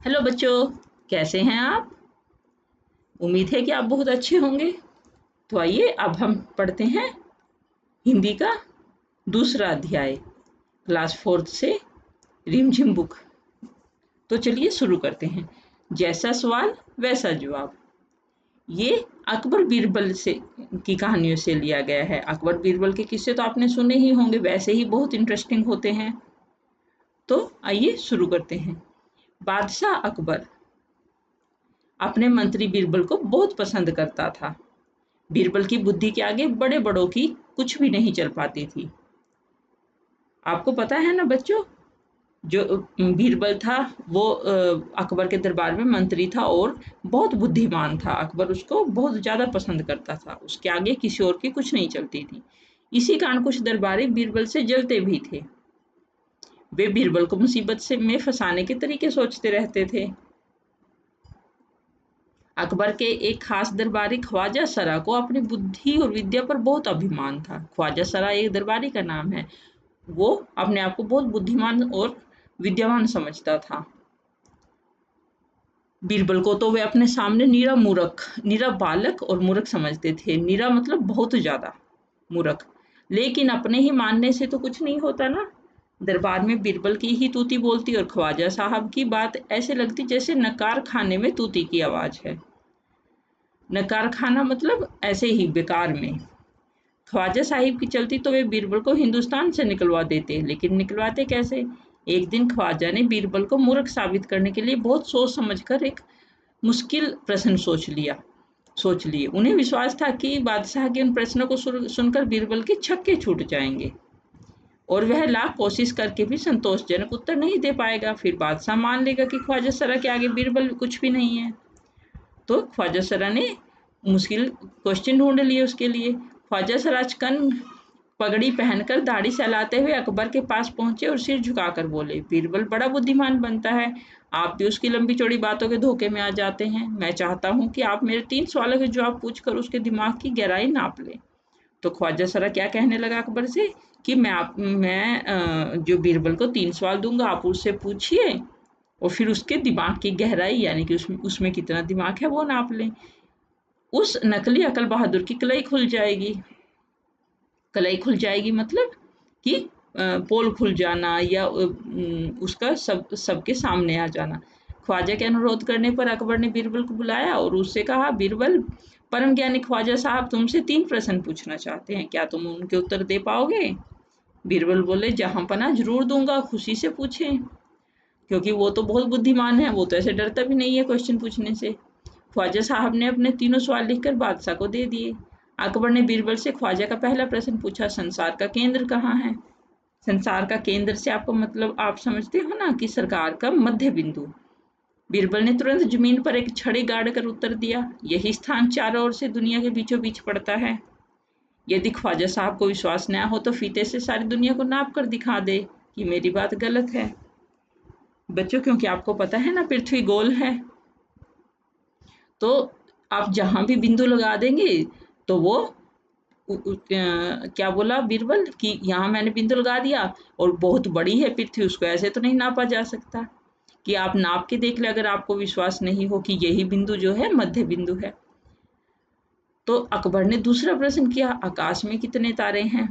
Hello बच्चों, कैसे हैं आप? उम्मीद है कि आप बहुत अच्छे होंगे। तो आइए अब हम पढ़ते हैं हिंदी का दूसरा अध्याय, क्लास 4 से रिमझिम बुक। तो चलिए शुरू करते हैं। जैसा सवाल वैसा जवाब। ये अकबर बीरबल से की कहानियों से लिया गया है। अकबर बीरबल के किस्से तो आपने सुने ही होंगे, वैसे ही बहुत इंटरेस्टिंग होते हैं। तो आइए शुरू करते हैं। बादशाह अकबर अपने मंत्री बीरबल को बहुत पसंद करता था। बीरबल की बुद्धि के आगे बड़े बड़ों की कुछ भी नहीं चल पाती थी। आपको पता है ना बच्चों, जो बीरबल था वो अकबर के दरबार में मंत्री था और बहुत बुद्धिमान था। अकबर उसको बहुत ज्यादा पसंद करता था, उसके आगे किसी और की कुछ नहीं चलती थी। इसी कारण कुछ दरबारी बीरबल से जलते भी थे। वे बीरबल को मुसीबत से में फंसाने के तरीके सोचते रहते थे। अकबर के एक खास दरबारी ख्वाजा सरा को अपनी बुद्धि और विद्या पर बहुत अभिमान था। ख्वाजा सरा एक दरबारी का नाम है। वो अपने आप को बहुत बुद्धिमान और विद्यावान समझता था। बीरबल को तो वे अपने सामने नीरा बालक और मूर्ख समझते थे। नीरा मतलब बहुत ज्यादा मूर्ख। लेकिन अपने ही मानने से तो कुछ नहीं होता ना। दरबार में बीरबल की ही तूती बोलती और ख्वाजा साहब की बात ऐसे लगती जैसे नकार खाने में तूती की आवाज है। नकार खाना मतलब ऐसे ही बेकार में। ख्वाजा साहिब की चलती तो वे बीरबल को हिंदुस्तान से निकलवा देते, लेकिन निकलवाते कैसे? एक दिन ख्वाजा ने बीरबल को मूर्ख साबित करने के लिए बहुत सोच समझकर एक मुश्किल प्रश्न सोच लिए। उन्हें विश्वास था कि बादशाह के उन प्रश्नों को सुनकर बीरबल के छक्के छूट जाएंगे और वह लाख कोशिश करके भी संतोषजनक उत्तर नहीं दे पाएगा। फिर बादशाह मान लेगा कि ख्वाजा सरा के आगे बीरबल कुछ भी नहीं है। तो ख्वाजा सरा ने मुश्किल क्वेश्चन ढूंढ लिए उसके लिए। ख्वाजा सराचकन पगड़ी पहनकर दाढ़ी सहलाते हुए अकबर के पास पहुंचे और सिर झुकाकर बोले, बीरबल बड़ा बुद्धिमान बनता है, आप भी उसकी लंबी चौड़ी बातों के धोखे में आ जाते हैं। मैं चाहता हूं कि आप मेरे 3 सवालों के जवाब पूछकर उसके दिमाग की गहराई नाप लें। तो ख्वाजा सरा क्या कहने लगा अकबर से कि मैं जो बीरबल को 3 सवाल दूंगा, आप उससे पूछिए और फिर उसके दिमाग की गहराई यानी कि उसमें कितना दिमाग है वो नाप लें। उस नकली अकल बहादुर की कलई खुल जाएगी। कलाई खुल जाएगी मतलब कि पोल खुल जाना या उसका सबके सामने आ जाना। ख्वाजा के अनुरोध करने पर अकबर ने बीरबल को बुलाया और उससे कहा, बीरबल, परम ज्ञानी ख्वाजा साहब तुमसे 3 प्रश्न पूछना चाहते हैं, क्या तुम उनके उत्तर दे पाओगे? बीरबल बोले, जहां पना जरूर दूंगा, खुशी से पूछें। क्योंकि वो तो बहुत बुद्धिमान है, वो तो ऐसे डरता भी नहीं है क्वेश्चन पूछने से। ख्वाजा साहब ने अपने तीनों सवाल लिखकर बादशाह को दे दिए। अकबर ने बीरबल से ख्वाजा का पहला प्रश्न पूछा, संसार का केंद्र कहाँ है? संसार का केंद्र से आपको मतलब आप समझते हो ना कि सरकार का मध्य बिंदु। बीरबल ने तुरंत जमीन पर एक छड़ी गाड़ कर उत्तर दिया, यही स्थान चारों ओर से दुनिया के बीचों बीच पड़ता है। यदि ख्वाजा साहब को विश्वास न हो तो फीते से सारी दुनिया को नाप कर दिखा दे कि मेरी बात गलत है। बच्चों, क्योंकि आपको पता है ना पृथ्वी गोल है, तो आप जहां भी बिंदु लगा देंगे तो वो क्या बोला बीरबल कि यहाँ मैंने बिंदु लगा दिया और बहुत बड़ी है पृथ्वी, उसको ऐसे तो नहीं नापा जा सकता, कि आप नाप के देख ले अगर आपको विश्वास नहीं हो कि यही बिंदु जो है मध्य बिंदु है। तो अकबर ने दूसरा प्रश्न किया, आकाश में कितने तारे हैं?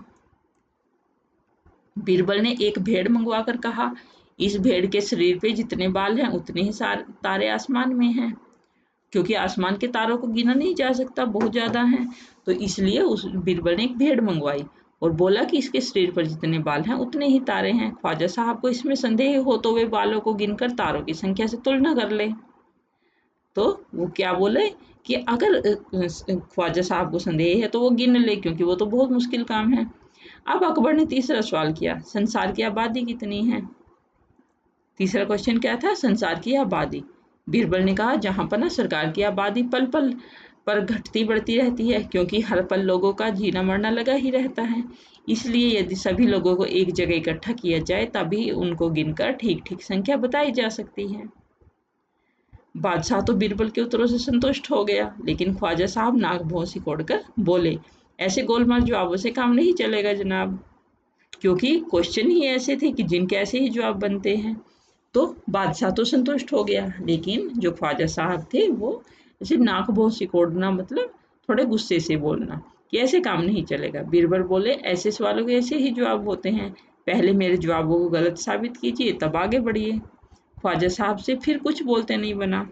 बीरबल ने एक भेड़ मंगवा कर कहा, इस भेड़ के शरीर पे जितने बाल हैं उतने ही तारे आसमान में हैं। क्योंकि आसमान के तारों को गिना नहीं जा सकता, बहुत ज्यादा हैं, तो इसलिए उस बीरबल ने एक भेड़ मंगवाई और बोला कि इसके शरीर पर जितने बाल हैं उतने ही तारे हैं। ख्वाजा साहब को इसमें संदेह हो तो वे बालों को गिनकर तारों की संख्या से तुलना कर ले। तो वो क्या बोले कि अगर ख्वाजा साहब को संदेह है तो वो गिन ले, क्योंकि वो तो बहुत मुश्किल काम है। अब अकबर ने तीसरा सवाल किया, संसार की आबादी कितनी है? तीसरा क्वेश्चन क्या था? संसार की आबादी। बीरबल ने कहा, जहां पर ना सरकार की आबादी पल पल पर घटती बढ़ती रहती है, क्योंकि हर पल लोगों का जीना मरना लगा ही रहता है। इसलिए यदि सभी लोगों को एक जगह इकट्ठा किया जाए तभी उनको गिनकर ठीक ठीक संख्या बताई जा सकती है। बादशाह तो बीरबल के उत्तरों से संतुष्ट हो गया, लेकिन ख्वाजा साहब नाक भौं सिकोड़कर बोले, ऐसे गोलमाल जवाबों से काम नहीं चलेगा जनाब, क्योंकि क्वेश्चन ही ऐसे थे कि जिनके ऐसे ही जवाब बनते हैं। तो बादशाह तो संतुष्ट हो गया, लेकिन जो ख्वाजा साहब थे वो ऐसे नाक बहुत सिकोड़ना, मतलब थोड़े गुस्से से बोलना कि ऐसे काम नहीं चलेगा। बीरबल बोले, ऐसे सवालों के ऐसे ही जवाब होते हैं, पहले मेरे जवाबों को गलत साबित कीजिए तब आगे बढ़िए। ख्वाजा साहब से फिर कुछ बोलते नहीं बना,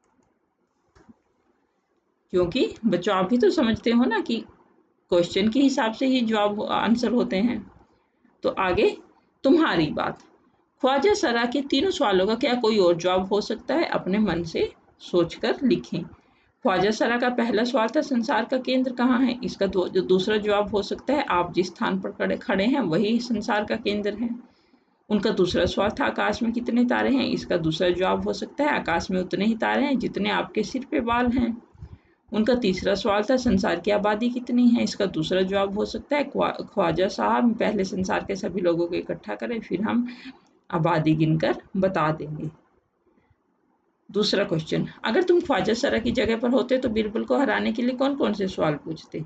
क्योंकि बच्चों आप भी तो समझते हो ना कि क्वेश्चन के हिसाब से ही जवाब आंसर होते हैं। तो आगे तुम्हारी बात। ख्वाजा सरा के तीनों सवालों का क्या कोई और जवाब हो सकता है? अपने मन से सोचकर लिखें। ख्वाजा सरा का पहला सवाल था, संसार का केंद्र कहाँ है? इसका जो दूसरा जवाब हो सकता है, आप जिस स्थान पर खड़े हैं वही संसार का केंद्र है। उनका दूसरा सवाल था, आकाश में कितने तारे हैं? इसका दूसरा जवाब हो सकता है, आकाश में उतने ही तारे हैं जितने आपके सिर पे बाल हैं। उनका तीसरा सवाल था, संसार की आबादी कितनी है? इसका दूसरा जवाब हो सकता है, ख्वाजा साहब पहले संसार के सभी लोगों को इकट्ठा करें, फिर हम आबादी गिनकर बता देंगे। दूसरा क्वेश्चन, अगर तुम ख्वाजा सरा की जगह पर होते तो बीरबल को हराने के लिए कौन कौन से सवाल पूछते?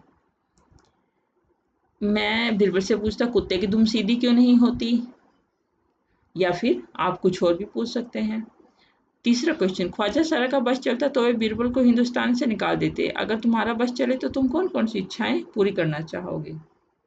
मैं बीरबल से पूछता, कुत्ते की दुम सीधी क्यों नहीं होती? या फिर आप कुछ और भी पूछ सकते हैं। तीसरा क्वेश्चन, ख्वाजा सरा का बस चलता तो वे बीरबल को हिंदुस्तान से निकाल देते, अगर तुम्हारा बस चले तो तुम कौन कौन सी इच्छाएं पूरी करना चाहोगे?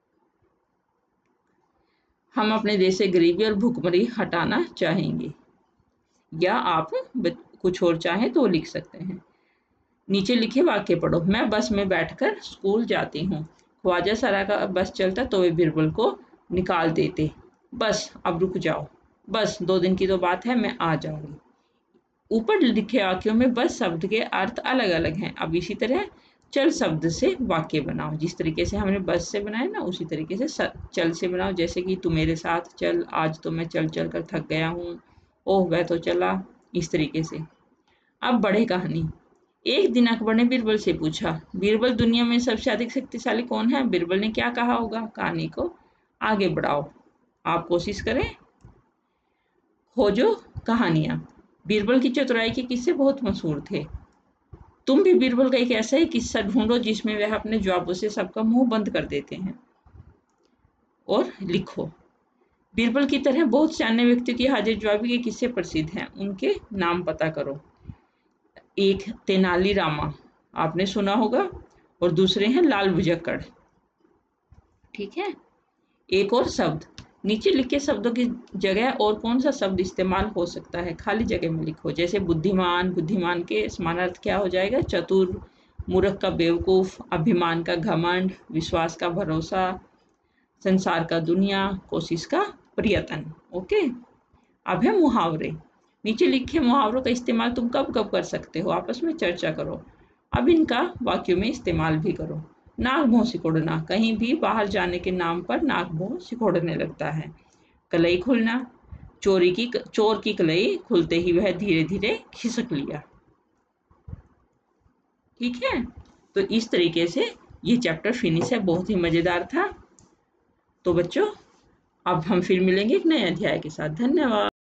हम अपने देश से गरीबी और भूखमरी हटाना चाहेंगे, या आप कुछ और चाहें तो लिख सकते हैं। नीचे लिखे वाक्य पढ़ो। मैं बस में बैठकर स्कूल जाती हूँ, ख्वाजा सरा का बस चलता तो वे बीरबल को निकाल देते, बस अब रुक जाओ, बस 2 दिन की तो बात है, मैं आ जाऊंगी। ऊपर लिखे वाक्यों में बस शब्द के अर्थ अलग अलग हैं। अब इसी तरह चल शब्द से वाक्य बनाओ, जिस तरीके से हमने बस से बनाया ना उसी तरीके से चल से बनाओ, जैसे कि तू मेरे साथ चल, आज तो मैं चल चल कर थक गया हूँ, ओह वह तो चला, इस तरीके से। अब बढ़े कहानी। एक दिन अकबर ने बीरबल से पूछा, बीरबल दुनिया में सबसे अधिक शक्तिशाली कौन है? बीरबल ने क्या कहा होगा? कहानी को आगे बढ़ाओ, आप कोशिश करें, खोजो कहानियां। बीरबल की चतुराई के किस्से बहुत मशहूर थे। तुम भी बीरबल का एक ऐसा ही किस्सा ढूंढो जिसमें वह अपने जवाबों से सबका मुंह बंद कर देते हैं और लिखो। बीरबल की तरह बहुत से अन्य व्यक्तियों की हाजिर जवाबी के किस्से प्रसिद्ध हैं, उनके नाम पता करो। एक तेनाली रामा, आपने सुना होगा, और दूसरे हैं लाल बुजक्कड़। ठीक है। एक और शब्द, नीचे लिखे शब्दों की जगह और कौन सा शब्द इस्तेमाल हो सकता है? खाली जगह में लिखो, जैसे बुद्धिमान, बुद्धिमान के समानार्थ क्या हो जाएगा? चतुर, मूर्ख का बेवकूफ, अभिमान का घमंड, विश्वास का भरोसा, संसार का दुनिया, कोशिश का प्रयत्न। ओके। अब है मुहावरे। नीचे लिखे मुहावरों का इस्तेमाल तुम कब कब कर सकते हो? आपस में चर्चा करो। अब इनका वाक्यों में इस्तेमाल भी करो। नाक मुंह सिकोड़ना, कहीं भी बाहर जाने के नाम पर नाक मुंह सिकोड़ने लगता है। कलई खुलना, चोर की कलई खुलते ही वह धीरे धीरे खिसक लिया। ठीक है। तो इस तरीके से ये चैप्टर फिनिश है, बहुत ही मजेदार था। तो बच्चों अब हम फिर मिलेंगे एक नए अध्याय के साथ। धन्यवाद।